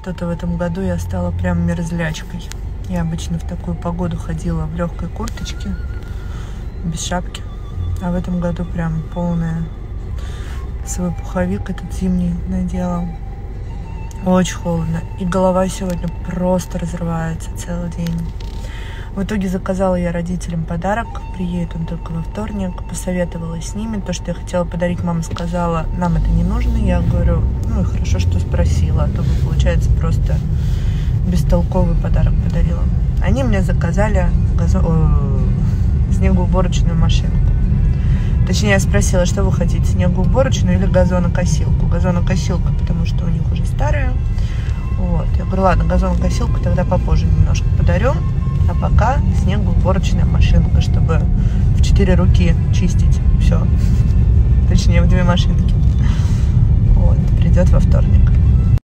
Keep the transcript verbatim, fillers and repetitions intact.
что-то в этом году я стала прям мерзлячкой. Я обычно в такую погоду ходила в легкой курточке, без шапки. А в этом году прям полная свой пуховик этот зимний надела. Очень холодно. И голова сегодня просто разрывается целый день. В итоге заказала я родителям подарок. Приедет он только во вторник. Посоветовалась с ними. То, что я хотела подарить, мама сказала, нам это не нужно. Я говорю, ну и хорошо, что спросила. А то бы, получается, просто бестолковый подарок подарила. Они мне заказали газо... О, снегоуборочную машинку. Точнее, я спросила, что вы хотите, снегоуборочную или газонокосилку. Газонокосилка, потому что у них уже старая. Вот. Я говорю, ладно, газонокосилку тогда попозже немножко подарю. А пока снегоуборочная машинка, чтобы в четыре руки чистить все. Точнее, в две машинки. Вот. Придет во вторник.